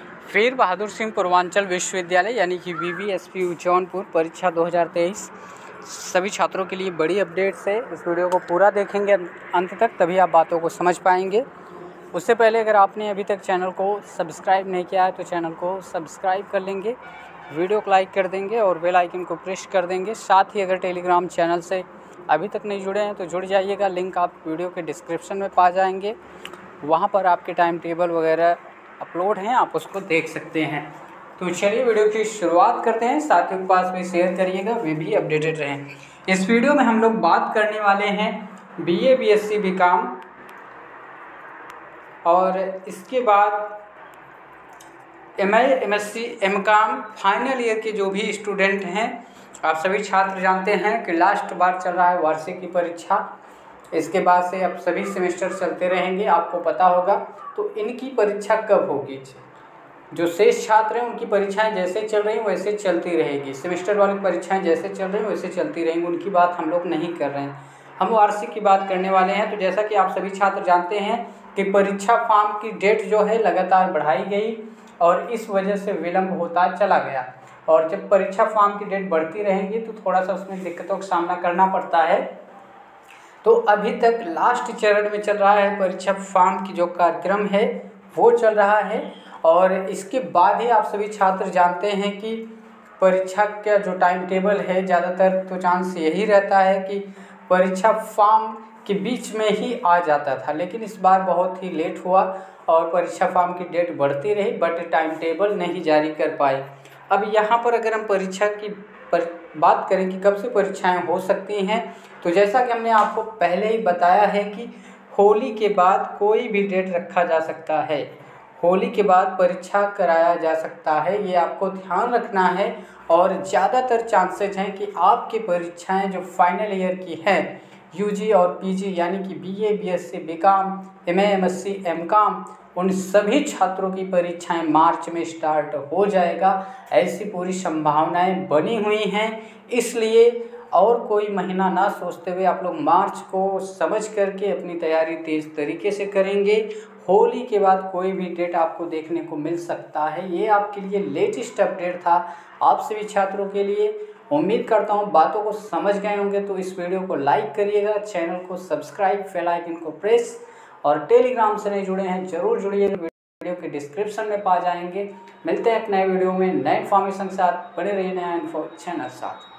वीर बहादुर सिंह पूर्वांचल विश्वविद्यालय यानी कि VVSPU जौनपुर परीक्षा 2023 सभी छात्रों के लिए बड़ी अपडेट्स है। इस वीडियो को पूरा देखेंगे अंत तक, तभी आप बातों को समझ पाएंगे। उससे पहले अगर आपने अभी तक चैनल को सब्सक्राइब नहीं किया है तो चैनल को सब्सक्राइब कर लेंगे, वीडियो को लाइक कर देंगे और बेल आइकन को प्रेस कर देंगे। साथ ही अगर टेलीग्राम चैनल से अभी तक नहीं जुड़े हैं तो जुड़ जाइएगा, लिंक आप वीडियो के डिस्क्रिप्शन में पा जाएंगे। वहाँ पर आपके टाइम टेबल वगैरह अपलोड हैं, आप उसको देख सकते हैं। तो चलिए वीडियो की शुरुआत करते हैं। साथियों के पास भी शेयर करिएगा, वे भी अपडेटेड रहें। इस वीडियो में हम लोग बात करने वाले हैं BA BSc BCom और इसके बाद MA MSc MCom final year के जो भी स्टूडेंट हैं। आप सभी छात्र जानते हैं कि लास्ट बार चल रहा है वार्षिक की परीक्षा, इसके बाद से अब सभी सेमेस्टर चलते रहेंगे, आपको पता होगा। तो इनकी परीक्षा कब होगी? जो शेष छात्र हैं उनकी परीक्षाएं जैसे चल रही हैं वैसे चलती रहेगी, सेमेस्टर वाली परीक्षाएं जैसे चल रही हैं वैसे चलती रहेंगी, उनकी बात हम लोग नहीं कर रहे हैं, हम वार्षिक की बात करने वाले हैं। तो जैसा कि आप सभी छात्र जानते हैं कि परीक्षा फॉर्म की डेट जो है लगातार बढ़ाई गई और इस वजह से विलम्ब होता चला गया। और जब परीक्षा फॉर्म की डेट बढ़ती रहेगी तो थोड़ा सा उसमें दिक्कतों का सामना करना पड़ता है। तो अभी तक लास्ट चरण में चल रहा है परीक्षा फॉर्म की जो कार्यक्रम है वो चल रहा है और इसके बाद ही आप सभी छात्र जानते हैं कि परीक्षा का जो टाइम टेबल है ज़्यादातर तो चांस यही रहता है कि परीक्षा फॉर्म के बीच में ही आ जाता था, लेकिन इस बार बहुत ही लेट हुआ और परीक्षा फॉर्म की डेट बढ़ती रही बट टाइम टेबल नहीं जारी कर पाई। अब यहाँ पर अगर हम परीक्षा की बात करें कि कब से परीक्षाएं हो सकती हैं, तो जैसा कि हमने आपको पहले ही बताया है कि होली के बाद कोई भी डेट रखा जा सकता है, होली के बाद परीक्षा कराया जा सकता है, ये आपको ध्यान रखना है। और ज़्यादातर चांसेस हैं कि आपकी परीक्षाएं जो फाइनल ईयर की हैं UG और PG यानी कि BA BSc BCom MA MSc MCom उन सभी छात्रों की परीक्षाएं मार्च में स्टार्ट हो जाएगा, ऐसी पूरी संभावनाएं बनी हुई हैं। इसलिए और कोई महीना ना सोचते हुए आप लोग मार्च को समझ करके अपनी तैयारी तेज़ तरीके से करेंगे। होली के बाद कोई भी डेट आपको देखने को मिल सकता है। ये आपके लिए लेटेस्ट अपडेट था आप सभी छात्रों के लिए। उम्मीद करता हूँ बातों को समझ गए होंगे। तो इस वीडियो को लाइक करिएगा, चैनल को सब्सक्राइब, बेल आइकन को प्रेस और टेलीग्राम से नहीं जुड़े हैं जरूर जुड़िएगा, वीडियो के डिस्क्रिप्शन में पा जाएंगे। मिलते हैं एक नए वीडियो में नए इन्फॉर्मेशन के साथ, बने रहिए नया इन्फो चैनल साथ।